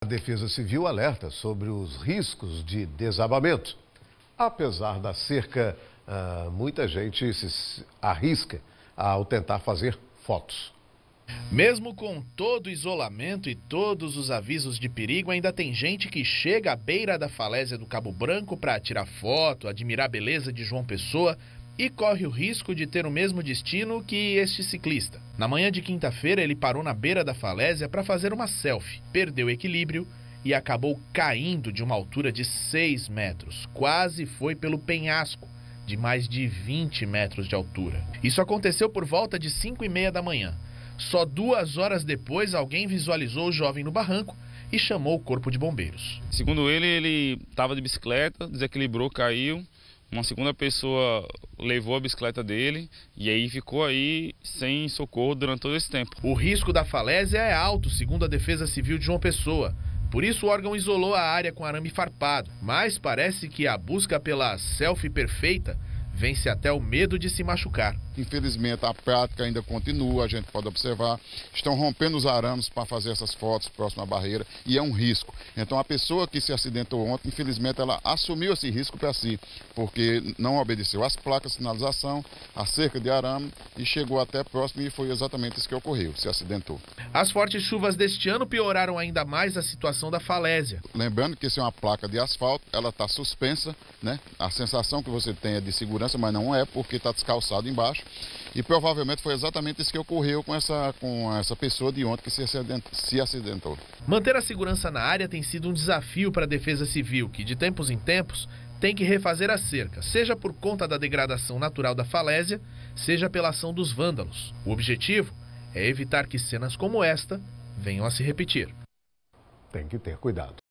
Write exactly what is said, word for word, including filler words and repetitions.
A Defesa Civil alerta sobre os riscos de desabamento. Apesar da cerca, uh, muita gente se arrisca ao tentar fazer fotos. Mesmo com todo o isolamento e todos os avisos de perigo, ainda tem gente que chega à beira da falésia do Cabo Branco para tirar foto, admirar a beleza de João Pessoa e corre o risco de ter o mesmo destino que este ciclista. Na manhã de quinta-feira, ele parou na beira da falésia para fazer uma selfie, perdeu o equilíbrio e acabou caindo de uma altura de seis metros. Quase foi pelo penhasco, de mais de vinte metros de altura. Isso aconteceu por volta de cinco e meia da manhã. Só duas horas depois, alguém visualizou o jovem no barranco e chamou o corpo de bombeiros. Segundo ele, ele estava de bicicleta, desequilibrou, caiu. Uma segunda pessoa levou a bicicleta dele e aí ficou aí sem socorro durante todo esse tempo. O risco da falésia é alto, segundo a Defesa Civil de João Pessoa. Por isso o órgão isolou a área com arame farpado. Mas parece que a busca pela selfie perfeita vence até o medo de se machucar. Infelizmente a prática ainda continua, a gente pode observar, estão rompendo os arames para fazer essas fotos próximo à barreira e é um risco. Então a pessoa que se acidentou ontem, infelizmente ela assumiu esse risco para si, porque não obedeceu às placas de sinalização, a cerca de arame e chegou até próximo e foi exatamente isso que ocorreu, se acidentou. As fortes chuvas deste ano pioraram ainda mais a situação da falésia. Lembrando que isso é uma placa de asfalto, ela está suspensa, né? A sensação que você tem é de segurança, mas não é, porque está descalçado embaixo. E provavelmente foi exatamente isso que ocorreu com essa, com essa pessoa de ontem que se acidentou, se acidentou. Manter a segurança na área tem sido um desafio para a Defesa Civil, que de tempos em tempos tem que refazer a cerca, seja por conta da degradação natural da falésia, seja pela ação dos vândalos. O objetivo é evitar que cenas como esta venham a se repetir. Tem que ter cuidado.